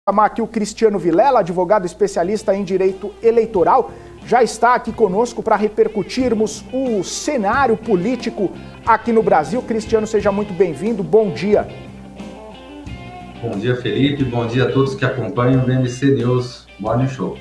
Chamar aqui o Cristiano Vilela, advogado especialista em direito eleitoral, já está aqui conosco para repercutirmos o cenário político aqui no Brasil. Cristiano, seja muito bem-vindo, bom dia. Bom dia, Felipe, bom dia a todos que acompanham o BMC News Morning Show.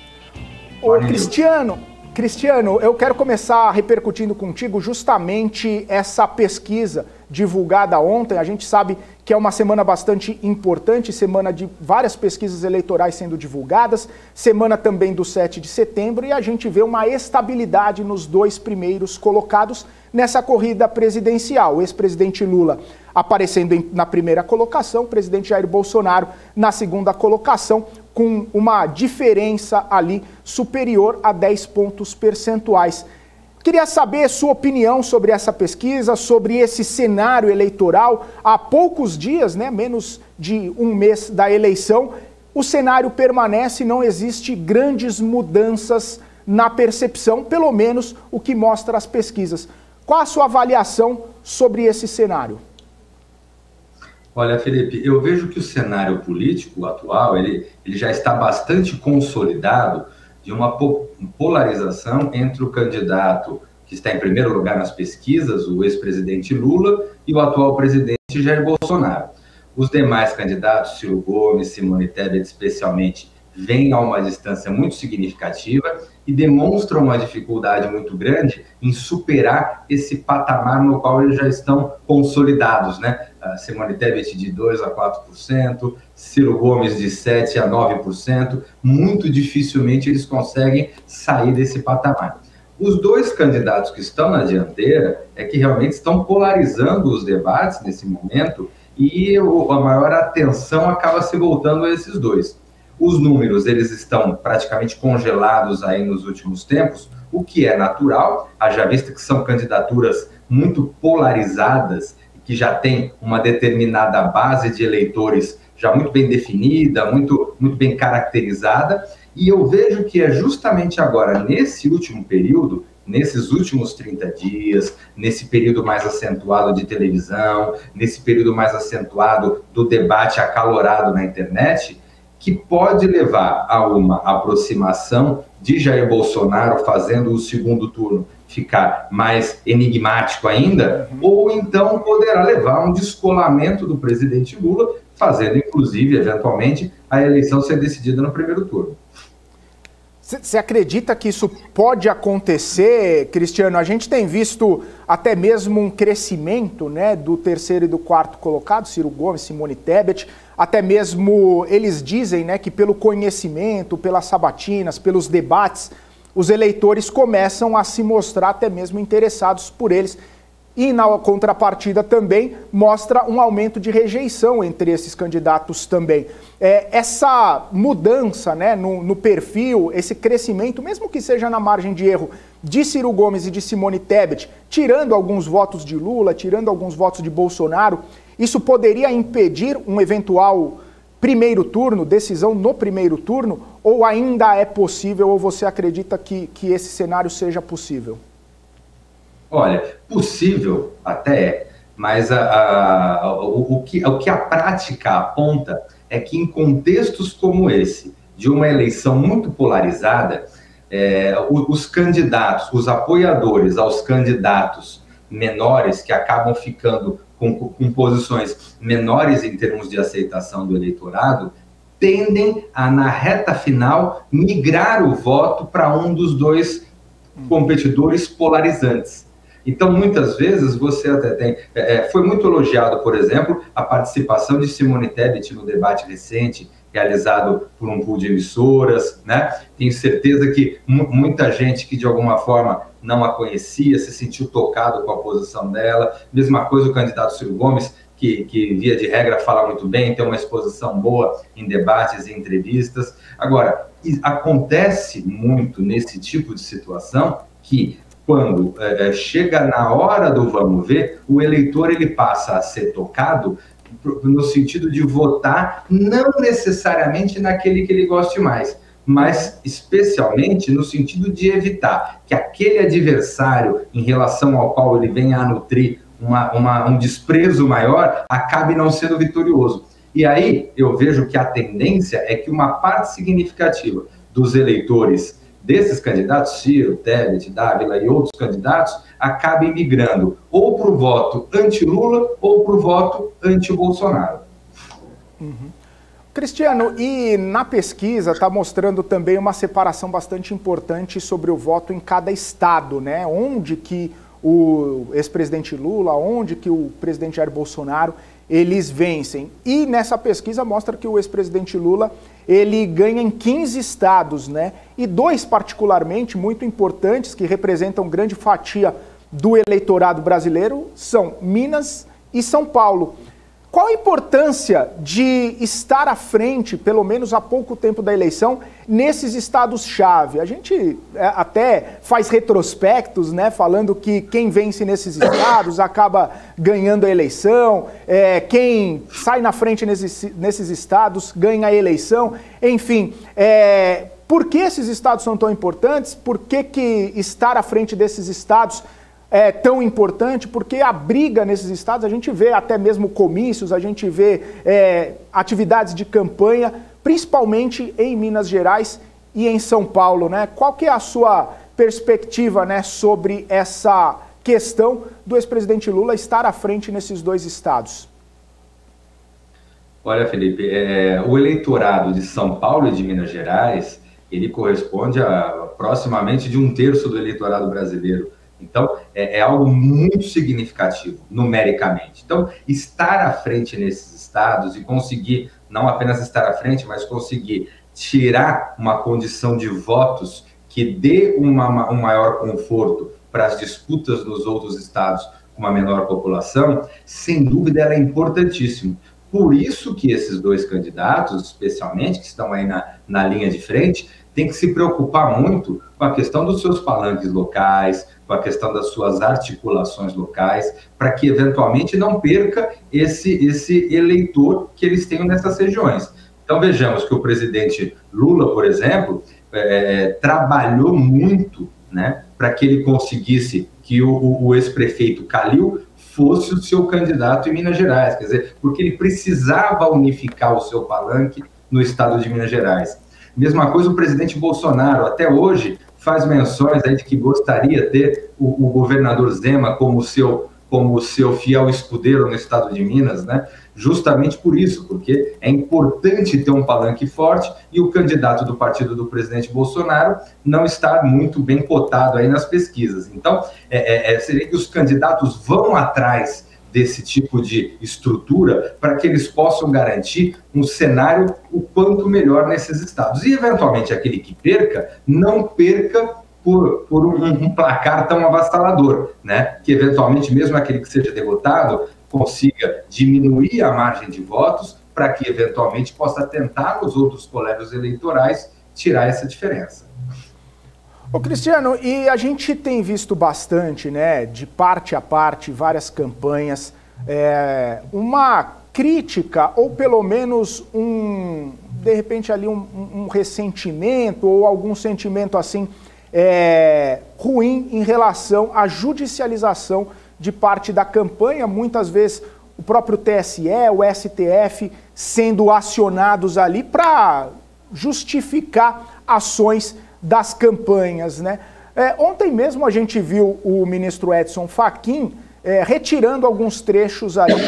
Cristiano, eu quero começar repercutindo contigo justamente essa pesquisa divulgada ontem. A gente sabe que é uma semana bastante importante, semana de várias pesquisas eleitorais sendo divulgadas, semana também do 7 de setembro, e a gente vê uma estabilidade nos dois primeiros colocados nessa corrida presidencial. O ex-presidente Lula aparecendo na primeira colocação, o presidente Jair Bolsonaro na segunda colocação, com uma diferença ali superior a 10 pontos percentuais. Queria saber sua opinião sobre essa pesquisa, sobre esse cenário eleitoral. Há poucos dias, menos de um mês da eleição, o cenário permanece, não existe grandes mudanças na percepção, pelo menos o que mostra as pesquisas. Qual a sua avaliação sobre esse cenário? Olha, Felipe, eu vejo que o cenário político atual, ele já está bastante consolidado de uma polarização entre o candidato que está em primeiro lugar nas pesquisas, o ex-presidente Lula, e o atual presidente Jair Bolsonaro. Os demais candidatos, Ciro Gomes, Simone Tebet especialmente, vêm a uma distância muito significativa e demonstram uma dificuldade muito grande em superar esse patamar no qual eles já estão consolidados, Simone Tebet de 2% a 4%, Ciro Gomes de 7% a 9%, muito dificilmente eles conseguem sair desse patamar. Os dois candidatos que estão na dianteira é que realmente estão polarizando os debates nesse momento e a maior atenção acaba se voltando a esses dois. Os números, eles estão praticamente congelados aí nos últimos tempos, o que é natural, haja vista que são candidaturas muito polarizadas, que já tem uma determinada base de eleitores já muito bem definida, muito bem caracterizada, e eu vejo que é justamente agora, nesse último período, nesses últimos 30 dias, nesse período mais acentuado de televisão, nesse período mais acentuado do debate acalorado na internet, que pode levar a uma aproximação de Jair Bolsonaro fazendo o segundo turno ficar mais enigmático ainda, ou então poderá levar a um descolamento do presidente Lula, fazendo, inclusive, eventualmente, a eleição ser decidida no primeiro turno. Você acredita que isso pode acontecer, Cristiano? A gente tem visto até mesmo um crescimento do terceiro e do quarto colocado, Ciro Gomes, Simone Tebet, até mesmo eles dizem que pelo conhecimento, pelas sabatinas, pelos debates, os eleitores começam a se mostrar até mesmo interessados por eles. E na contrapartida também mostra um aumento de rejeição entre esses candidatos também. Essa mudança no perfil, esse crescimento, mesmo que seja na margem de erro, de Ciro Gomes e de Simone Tebet, tirando alguns votos de Lula, tirando alguns votos de Bolsonaro, isso poderia impedir um eventual primeiro turno, decisão no primeiro turno, ou ainda é possível, ou você acredita que esse cenário seja possível? Olha, possível até é, mas o que a prática aponta é que em contextos como esse, de uma eleição muito polarizada, os candidatos, os apoiadores aos candidatos menores, que acabam ficando com posições menores em termos de aceitação do eleitorado, tendem a, na reta final, migrar o voto para um dos dois competidores polarizantes. Então, muitas vezes, você até tem... foi muito elogiado, por exemplo, a participação de Simone Tebet no debate recente, realizado por um pool de emissoras, Tenho certeza que muita gente que, de alguma forma, não a conhecia, se sentiu tocado com a posição dela. Mesma coisa o candidato Ciro Gomes, que via de regra, fala muito bem, tem uma exposição boa em debates e entrevistas. Agora, acontece muito nesse tipo de situação que, quando chega na hora do vamos ver, o eleitor ele passa a ser tocado no sentido de votar não necessariamente naquele que ele goste mais, mas especialmente no sentido de evitar que aquele adversário em relação ao qual ele venha a nutrir um desprezo maior acabe não sendo vitorioso. E aí eu vejo que a tendência é que uma parte significativa dos eleitores desses candidatos, Ciro, Tebet, Dávila e outros candidatos, acabem migrando ou para o voto anti-Lula ou para o voto anti-Bolsonaro. Cristiano, e na pesquisa está mostrando também uma separação bastante importante sobre o voto em cada estado, né? Onde que o ex-presidente Lula, onde que o presidente Jair Bolsonaro, eles vencem. E nessa pesquisa mostra que o ex-presidente Lula, ele ganha em 15 estados, né? E 2 particularmente muito importantes, que representam grande fatia do eleitorado brasileiro, são Minas e São Paulo. Qual a importância de estar à frente, pelo menos há pouco tempo da eleição, nesses estados-chave? A gente até faz retrospectos, né, falando que quem vence nesses estados acaba ganhando a eleição, quem sai na frente nesses estados ganha a eleição, enfim. Por que esses estados são tão importantes? Por que estar à frente desses estados é tão importante? Porque a briga nesses estados, a gente vê até mesmo comícios, a gente vê atividades de campanha, principalmente em Minas Gerais e em São Paulo, né? Qual que é a sua perspectiva, né, sobre essa questão do ex-presidente Lula estar à frente nesses 2 estados? Olha, Felipe, o eleitorado de São Paulo e de Minas Gerais, ele corresponde a aproximadamente de 1/3 do eleitorado brasileiro. Então, é algo muito significativo, numericamente. Então, estar à frente nesses estados e conseguir, não apenas estar à frente, mas conseguir tirar uma condição de votos que dê um maior conforto para as disputas nos outros estados com uma menor população, sem dúvida, ela é importantíssimo. Por isso que esses 2 candidatos, especialmente, que estão aí na linha de frente, têm que se preocupar muito com a questão dos seus palanques locais, com a questão das suas articulações locais, para que eventualmente não perca esse eleitor que eles tenham nessas regiões. Então vejamos que o presidente Lula, por exemplo, trabalhou muito, né, para que ele conseguisse que o ex-prefeito Calil fosse o seu candidato em Minas Gerais, quer dizer, porque ele precisava unificar o seu palanque no estado de Minas Gerais. Mesma coisa o presidente Bolsonaro, até hoje, faz menções aí de que gostaria de ter o governador Zema como o seu fiel escudeiro no estado de Minas, né? Justamente por isso, porque é importante ter um palanque forte e o candidato do partido do presidente Bolsonaro não está muito bem cotado aí nas pesquisas. Então, seria que os candidatos vão atrás desse tipo de estrutura para que eles possam garantir um cenário o quanto melhor nesses estados. E, eventualmente, aquele que perca, não perca por um placar tão avassalador, né? Que, eventualmente, mesmo aquele que seja derrotado, consiga diminuir a margem de votos para que, eventualmente, possa tentar nos outros colégios eleitorais tirar essa diferença. Ô Cristiano, e a gente tem visto bastante, né, de parte a parte, várias campanhas, uma crítica, ou pelo menos de repente ali um ressentimento, ou algum sentimento assim, ruim em relação à judicialização de parte da campanha, muitas vezes o próprio TSE, o STF sendo acionados ali para justificar ações das campanhas, né? Ontem mesmo a gente viu o ministro Edson Fachin retirando alguns trechos ali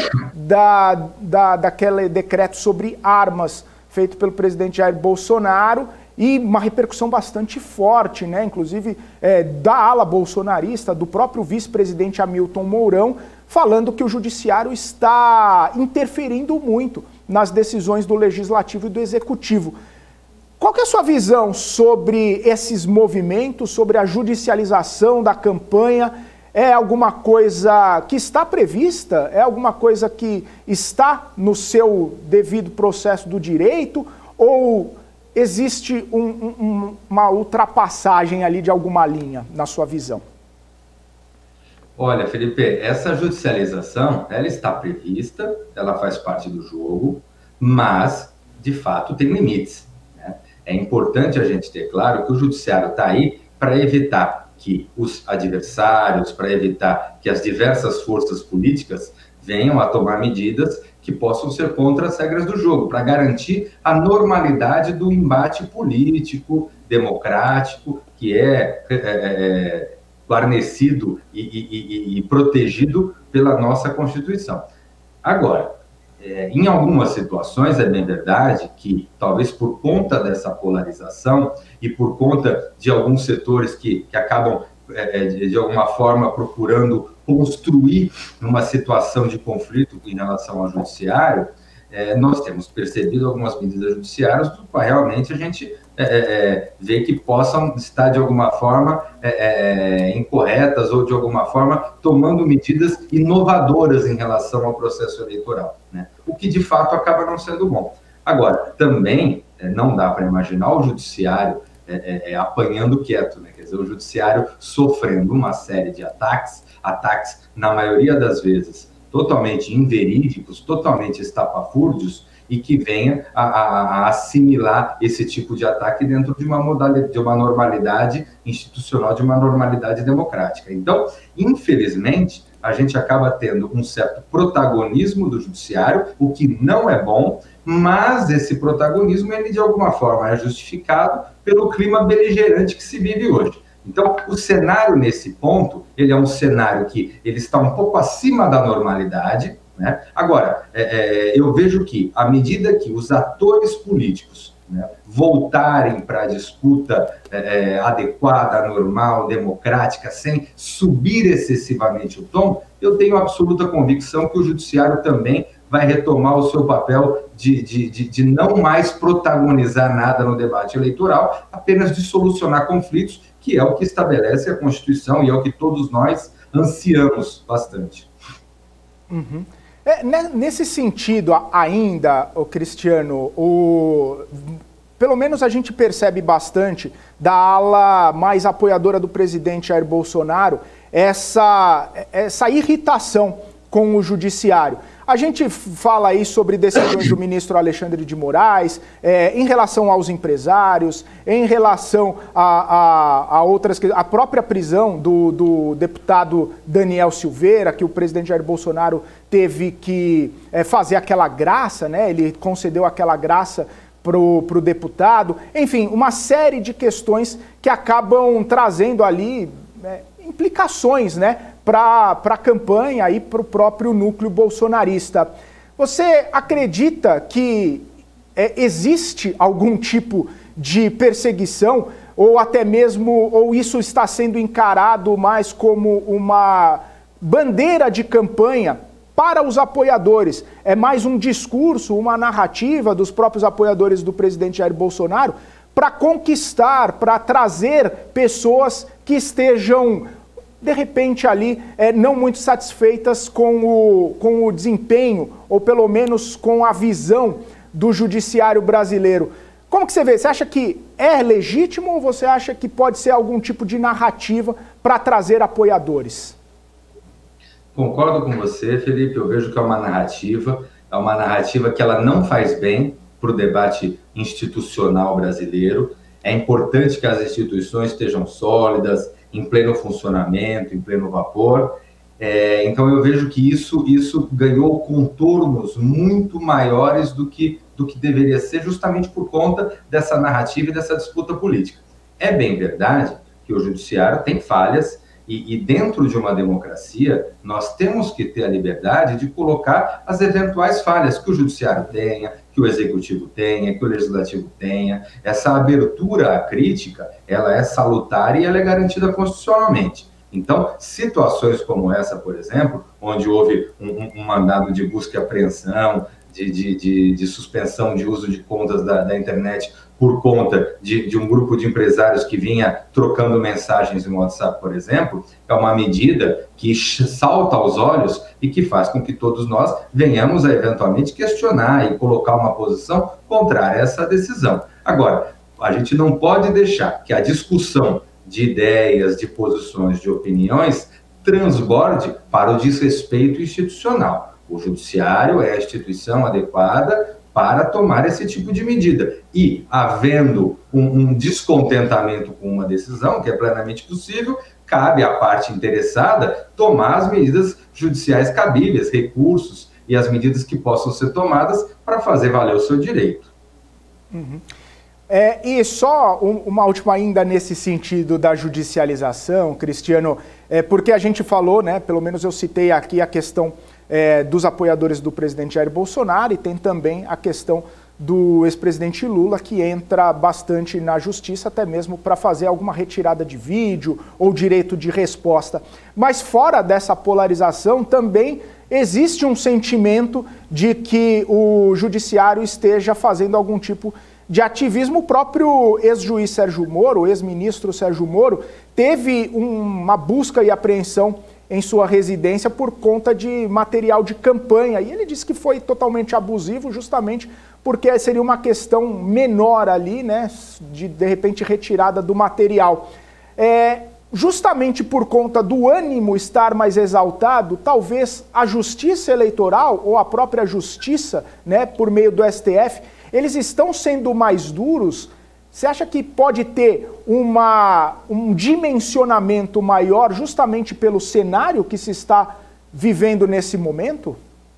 daquele decreto sobre armas feito pelo presidente Jair Bolsonaro, e uma repercussão bastante forte, né? Inclusive da ala bolsonarista, do próprio vice-presidente Hamilton Mourão, falando que o judiciário está interferindo muito nas decisões do legislativo e do executivo. Qual que é a sua visão sobre esses movimentos, sobre a judicialização da campanha? É alguma coisa que está prevista? É alguma coisa que está no seu devido processo do direito? Ou existe uma ultrapassagem ali de alguma linha, na sua visão? Olha, Felipe, essa judicialização, ela está prevista, ela faz parte do jogo, mas, de fato, tem limites. É importante a gente ter claro que o judiciário está aí para evitar que os adversários, para evitar que as diversas forças políticas venham a tomar medidas que possam ser contra as regras do jogo, para garantir a normalidade do embate político, democrático, que é guarnecido e protegido pela nossa Constituição. Agora, em algumas situações é bem verdade que, talvez por conta dessa polarização e por conta de alguns setores que acabam, de alguma forma, procurando construir uma situação de conflito em relação ao judiciário, nós temos percebido algumas medidas judiciárias do qual realmente a gente vê que possam estar, de alguma forma, incorretas ou, de alguma forma, tomando medidas inovadoras em relação ao processo eleitoral, né? O que, de fato, acaba não sendo bom. Agora, também não dá para imaginar o judiciário apanhando quieto, né? Quer dizer, o judiciário sofrendo uma série de ataques, na maioria das vezes, totalmente inverídicos, totalmente estapafúrdios, e que venha a assimilar esse tipo de ataque dentro de uma normalidade institucional, de uma normalidade democrática. Então, infelizmente, a gente acaba tendo um certo protagonismo do judiciário, o que não é bom, mas esse protagonismo, ele de alguma forma é justificado pelo clima beligerante que se vive hoje. Então, o cenário nesse ponto, ele é um cenário que ele está um pouco acima da normalidade, né? Agora, eu vejo que, à medida que os atores políticos, né, voltarem para a disputa adequada, normal, democrática, sem subir excessivamente o tom, eu tenho absoluta convicção que o judiciário também vai retomar o seu papel de não mais protagonizar nada no debate eleitoral, apenas de solucionar conflitos, que é o que estabelece a Constituição e é o que todos nós ansiamos bastante. Uhum. Nesse sentido, ainda, Cristiano, pelo menos a gente percebe bastante da ala mais apoiadora do presidente Jair Bolsonaro essa irritação com o judiciário. A gente fala aí sobre decisões do ministro Alexandre de Moraes, em relação aos empresários, em relação a outras... A própria prisão do deputado Daniel Silveira, que o presidente Jair Bolsonaro teve que fazer aquela graça, né? Ele concedeu aquela graça para o deputado. Enfim, uma série de questões que acabam trazendo ali implicações, né, para a campanha e para o próprio núcleo bolsonarista. Você acredita que existe algum tipo de perseguição ou até mesmo, ou isso está sendo encarado mais como uma bandeira de campanha para os apoiadores? É mais um discurso, uma narrativa dos próprios apoiadores do presidente Jair Bolsonaro para conquistar, para trazer pessoas que estejam, de repente, ali não muito satisfeitas com o desempenho, ou pelo menos com a visão do judiciário brasileiro. Como que você vê? Você acha que é legítimo ou você acha que pode ser algum tipo de narrativa para trazer apoiadores? Concordo com você, Felipe. Eu vejo que é uma narrativa que ela não faz bem para o debate institucional brasileiro. É importante que as instituições estejam sólidas, em pleno funcionamento, em pleno vapor. Então, eu vejo que isso ganhou contornos muito maiores do que deveria ser, justamente por conta dessa narrativa e dessa disputa política. É bem verdade que o judiciário tem falhas, e dentro de uma democracia, nós temos que ter a liberdade de colocar as eventuais falhas que o judiciário tenha, que o executivo tenha, que o legislativo tenha. Essa abertura à crítica, ela é salutar e ela é garantida constitucionalmente. Então, situações como essa, por exemplo, onde houve um mandado de busca e apreensão, de suspensão de uso de contas da internet por conta de um grupo de empresários que vinha trocando mensagens no WhatsApp, por exemplo, é uma medida que salta aos olhos e que faz com que todos nós venhamos a eventualmente questionar e colocar uma posição contrária a essa decisão. Agora, a gente não pode deixar que a discussão de ideias, de posições, de opiniões transborde para o desrespeito institucional. O judiciário é a instituição adequada para tomar esse tipo de medida. E, havendo um descontentamento com uma decisão, que é plenamente possível, cabe à parte interessada tomar as medidas judiciais cabíveis, recursos e as medidas que possam ser tomadas para fazer valer o seu direito. Uhum. E só uma última ainda nesse sentido da judicialização, Cristiano, porque a gente falou, né, pelo menos eu citei aqui a questão dos apoiadores do presidente Jair Bolsonaro, e tem também a questão do ex-presidente Lula, que entra bastante na justiça, até mesmo para fazer alguma retirada de vídeo ou direito de resposta. Mas fora dessa polarização, também existe um sentimento de que o judiciário esteja fazendo algum tipo de ativismo. O próprio ex-juiz Sérgio Moro, o ex-ministro Sérgio Moro, teve uma busca e apreensão em sua residência por conta de material de campanha. E ele disse que foi totalmente abusivo, justamente porque seria uma questão menor ali, né, de repente retirada do material. Justamente por conta do ânimo estar mais exaltado, talvez a justiça eleitoral ou a própria justiça, né, por meio do STF, eles estão sendo mais duros. Você acha que pode ter um dimensionamento maior justamente pelo cenário que se está vivendo nesse momento?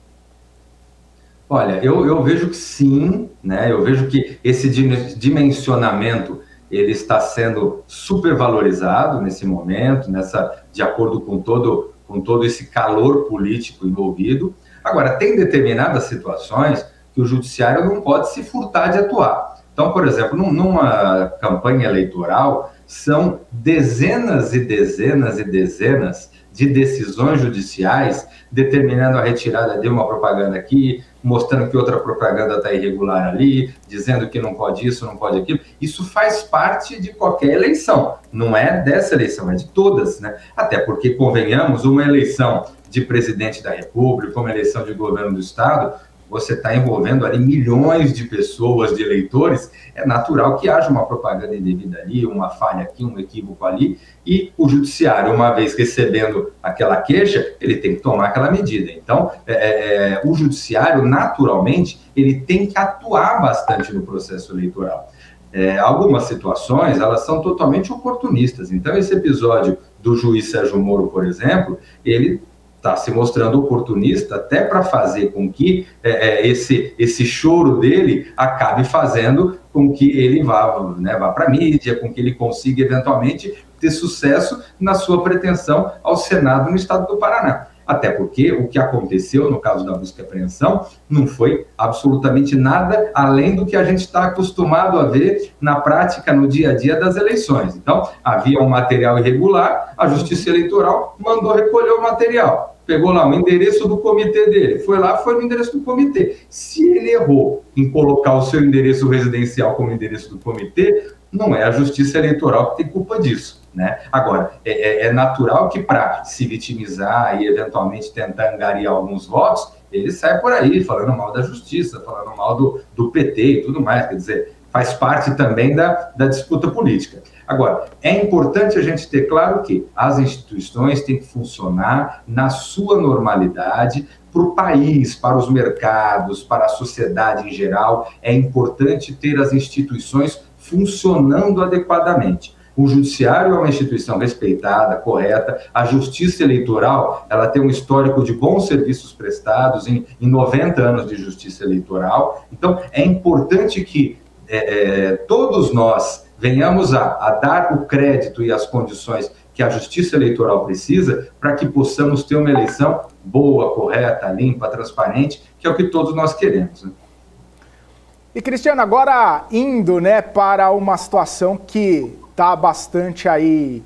Olha, eu vejo que sim, né? Eu vejo que esse dimensionamento ele está sendo supervalorizado nesse momento, de acordo com todo esse calor político envolvido. Agora, tem determinadas situações que o judiciário não pode se furtar de atuar. Então, por exemplo, numa campanha eleitoral, são dezenas e dezenas e dezenas de decisões judiciais determinando a retirada de uma propaganda aqui, mostrando que outra propaganda está irregular ali, dizendo que não pode isso, não pode aquilo. Isso faz parte de qualquer eleição, não é dessa eleição, é de todas, né? Até porque, convenhamos, uma eleição de presidente da República, uma eleição de governo do Estado, você está envolvendo ali milhões de pessoas, de eleitores, é natural que haja uma propaganda indevida ali, uma falha aqui, um equívoco ali, e o judiciário, uma vez recebendo aquela queixa, ele tem que tomar aquela medida. Então, o judiciário, naturalmente, ele tem que atuar bastante no processo eleitoral. Algumas situações, elas são totalmente oportunistas. Então, esse episódio do juiz Sérgio Moro, por exemplo, ele está se mostrando oportunista até para fazer com que esse choro dele acabe fazendo com que ele vá para a mídia, com que ele consiga eventualmente ter sucesso na sua pretensão ao Senado no estado do Paraná. Até porque o que aconteceu no caso da busca e apreensão não foi absolutamente nada além do que a gente está acostumado a ver na prática, no dia a dia das eleições. Então, havia um material irregular, a Justiça Eleitoral mandou recolher o material. Pegou lá o endereço do comitê dele, foi no endereço do comitê. Se ele errou em colocar o seu endereço residencial como endereço do comitê, não é a Justiça Eleitoral que tem culpa disso, né? Agora, é natural que para se vitimizar e eventualmente tentar angariar alguns votos, ele sai por aí falando mal da Justiça, falando mal do PT e tudo mais, quer dizer, faz parte também da disputa política. Agora, é importante a gente ter claro que as instituições têm que funcionar na sua normalidade para o país, para os mercados, para a sociedade em geral. É importante ter as instituições funcionando adequadamente. O judiciário é uma instituição respeitada, correta. A justiça eleitoral, ela tem um histórico de bons serviços prestados em 90 anos de justiça eleitoral. Então, é importante que todos nós venhamos a dar o crédito e as condições que a justiça eleitoral precisa para que possamos ter uma eleição boa, correta, limpa, transparente, que é o que todos nós queremos, né? E, Cristiano, agora indo, né, para uma situação que está bastante aí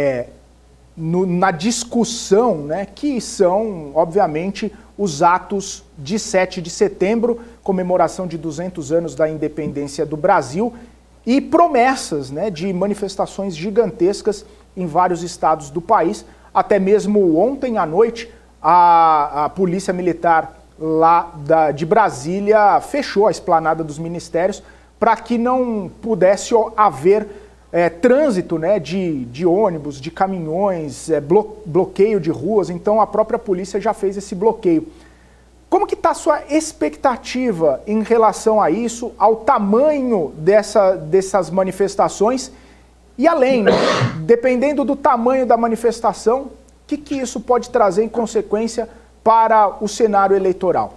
na discussão, né, que são, obviamente, os atos de 7 de setembro, comemoração de 200 anos da independência do Brasil, e promessas, né, de manifestações gigantescas em vários estados do país. Até mesmo ontem à noite, a Polícia Militar lá de Brasília fechou a esplanada dos ministérios para que não pudesse haver trânsito, né, de ônibus, de caminhões, bloqueio de ruas. Então a própria polícia já fez esse bloqueio. Como que está a sua expectativa em relação a isso, ao tamanho dessas manifestações E além, né, dependendo do tamanho da manifestação, o que isso pode trazer em consequência para o cenário eleitoral?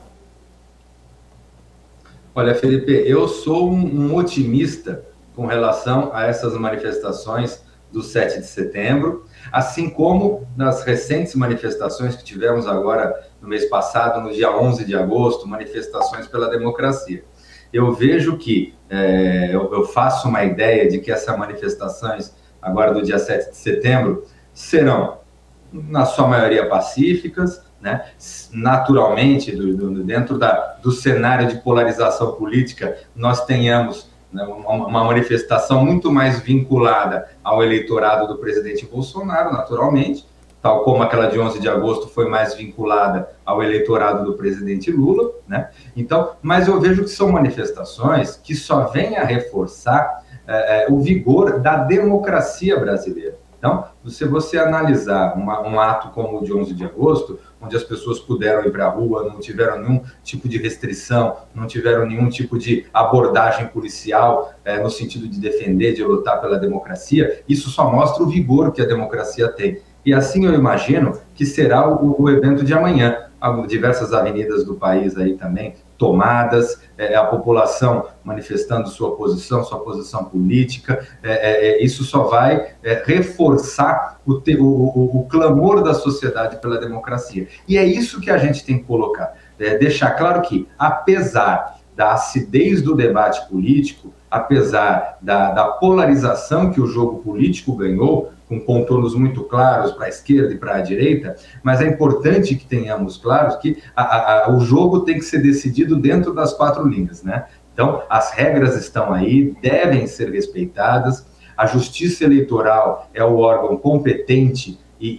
Olha, Felipe, eu sou um otimista com relação a essas manifestações do 7 de setembro, assim como nas recentes manifestações que tivemos agora no mês passado, no dia 11 de agosto, manifestações pela democracia. Eu vejo que, eu faço uma ideia de que essas manifestações agora do dia 7 de setembro serão, na sua maioria, pacíficas, né? Naturalmente, dentro do cenário de polarização política, nós tenhamos, né, uma manifestação muito mais vinculada ao eleitorado do presidente Bolsonaro, naturalmente, tal como aquela de 11 de agosto foi mais vinculada ao eleitorado do presidente Lula, né? Então, mas eu vejo que são manifestações que só vêm a reforçar o vigor da democracia brasileira. Então, se você analisar um ato como o de 11 de agosto, onde as pessoas puderam ir para a rua, não tiveram nenhum tipo de restrição, não tiveram nenhum tipo de abordagem policial no sentido de defender, de lutar pela democracia, isso só mostra o vigor que a democracia tem. E assim eu imagino que será o evento de amanhã. Diversas avenidas do país aí também tomadas, a população manifestando sua posição política, isso só vai reforçar o clamor da sociedade pela democracia. E é isso que a gente tem que colocar, deixar claro que, apesar da acidez do debate político, apesar da polarização que o jogo político ganhou, com contornos muito claros para a esquerda e para a direita, mas é importante que tenhamos claro que o jogo tem que ser decidido dentro das 4 linhas, né? Então, as regras estão aí, devem ser respeitadas, a Justiça Eleitoral é o órgão competente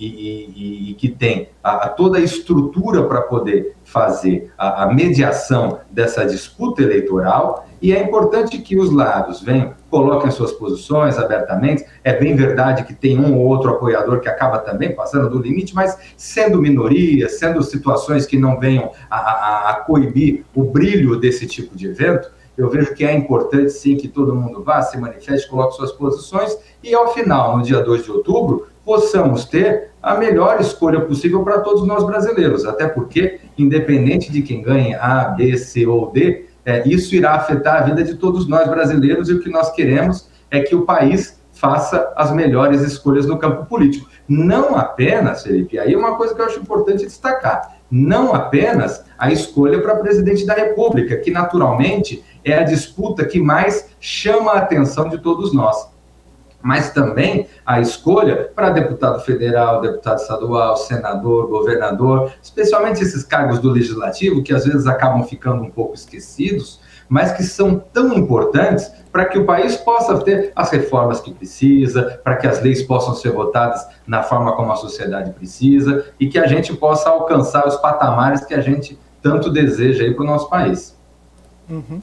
e que tem toda a estrutura para poder fazer a mediação dessa disputa eleitoral, e é importante que os lados coloquem suas posições abertamente. É bem verdade que tem um ou outro apoiador que acaba também passando do limite, mas sendo minoria, sendo situações que não venham a coibir o brilho desse tipo de evento, eu vejo que é importante, sim, que todo mundo vá, se manifeste, coloque suas posições e, ao final, no dia 2 de outubro, possamos ter a melhor escolha possível para todos nós brasileiros. Até porque, independente de quem ganhe A, B, C ou D, isso irá afetar a vida de todos nós brasileiros, e o que nós queremos é que o país faça as melhores escolhas no campo político. Não apenas, Felipe, aí é uma coisa que eu acho importante destacar, não apenas a escolha para presidente da República, que naturalmente é a disputa que mais chama a atenção de todos nós, mas também a escolha para deputado federal, deputado estadual, senador, governador, especialmente esses cargos do legislativo, que às vezes acabam ficando um pouco esquecidos, mas que são tão importantes para que o país possa ter as reformas que precisa, para que as leis possam ser votadas na forma como a sociedade precisa e que a gente possa alcançar os patamares que a gente tanto deseja aí para o nosso país. Uhum.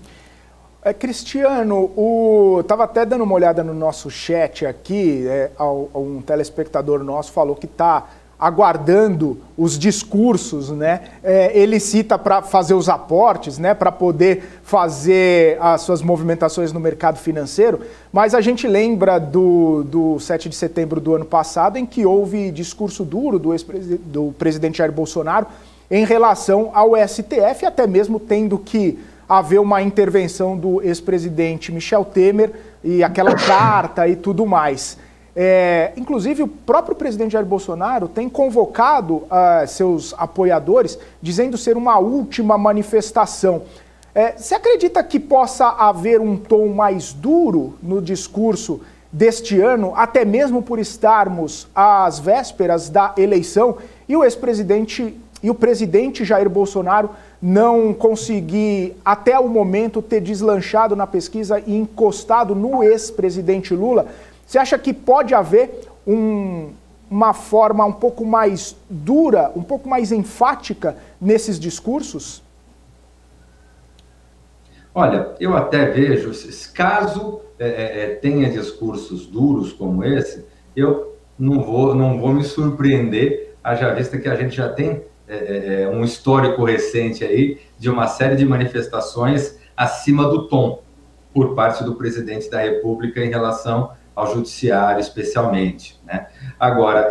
Cristiano, estava até dando uma olhada no nosso chat aqui, um telespectador nosso falou que está aguardando os discursos, né? Ele cita para fazer os aportes, né? Para poder fazer as suas movimentações no mercado financeiro, mas a gente lembra do 7 de setembro do ano passado, em que houve discurso duro do presidente Jair Bolsonaro em relação ao STF, até mesmo tendo que haver uma intervenção do ex-presidente Michel Temer e aquela carta e tudo mais. Inclusive, o próprio presidente Jair Bolsonaro tem convocado seus apoiadores, dizendo ser uma última manifestação. Você acredita que possa haver um tom mais duro no discurso deste ano, até mesmo por estarmos às vésperas da eleição e o ex-presidente e o presidente Jair Bolsonaro não conseguir, até o momento, ter deslanchado na pesquisa e encostado no ex-presidente Lula? Você acha que pode haver uma forma um pouco mais dura, um pouco mais enfática nesses discursos? Olha, eu até vejo, caso tenha discursos duros como esse, eu não vou me surpreender, haja vista que a gente já tem um histórico recente aí de uma série de manifestações acima do tom por parte do presidente da República em relação ao judiciário especialmente, né? Agora,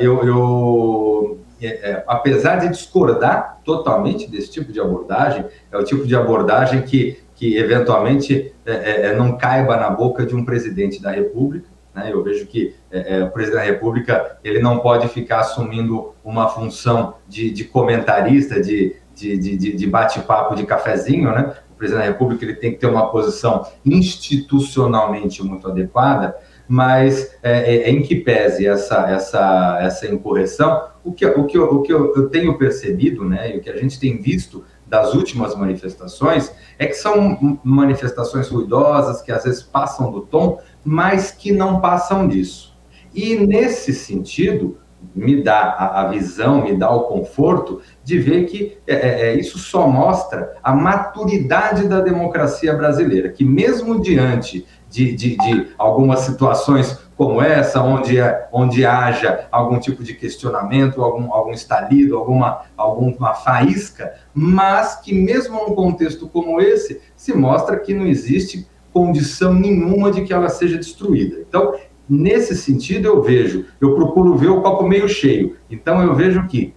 apesar de discordar totalmente desse tipo de abordagem, é o tipo de abordagem que eventualmente não caiba na boca de um presidente da República, né? Eu vejo que o presidente da República ele não pode ficar assumindo uma função de comentarista, de bate-papo, de cafezinho, né? O presidente da República ele tem que ter uma posição institucionalmente muito adequada, mas em que pese essa incorreção, o que eu tenho percebido, né, e o que a gente tem visto das últimas manifestações, é que são manifestações ruidosas, que às vezes passam do tom, mas que não passam disso. E nesse sentido, me dá a visão, me dá o conforto de ver que isso só mostra a maturidade da democracia brasileira, que mesmo diante de algumas situações como essa, onde haja algum tipo de questionamento, algum estalido, alguma faísca, mas que mesmo num contexto como esse, se mostra que não existe condição nenhuma de que ela seja destruída. Então, nesse sentido, eu procuro ver o copo meio cheio. Então, eu vejo que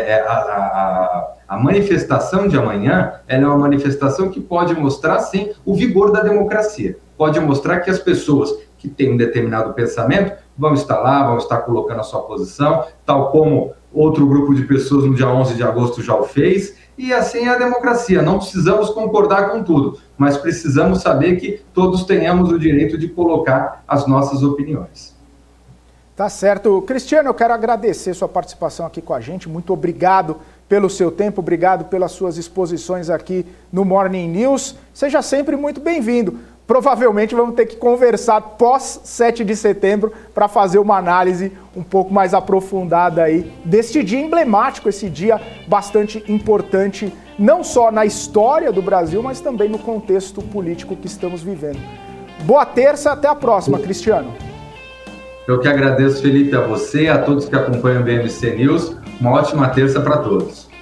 a manifestação de amanhã ela é uma manifestação que pode mostrar, sim, o vigor da democracia. Pode mostrar que as pessoas que têm um determinado pensamento vão estar lá, vão estar colocando a sua posição, tal como outro grupo de pessoas no dia 11 de agosto já o fez, e assim é a democracia. Não precisamos concordar com tudo, mas precisamos saber que todos tenhamos o direito de colocar as nossas opiniões. Tá certo. Cristiano, eu quero agradecer sua participação aqui com a gente. Muito obrigado pelo seu tempo, obrigado pelas suas exposições aqui no Morning News. Seja sempre muito bem-vindo. Provavelmente vamos ter que conversar pós 7 de setembro para fazer uma análise um pouco mais aprofundada aí deste dia emblemático, esse dia bastante importante, não só na história do Brasil, mas também no contexto político que estamos vivendo. Boa terça, até a próxima, Cristiano. Eu que agradeço, Felipe, a você e a todos que acompanham o BMC News. Uma ótima terça para todos.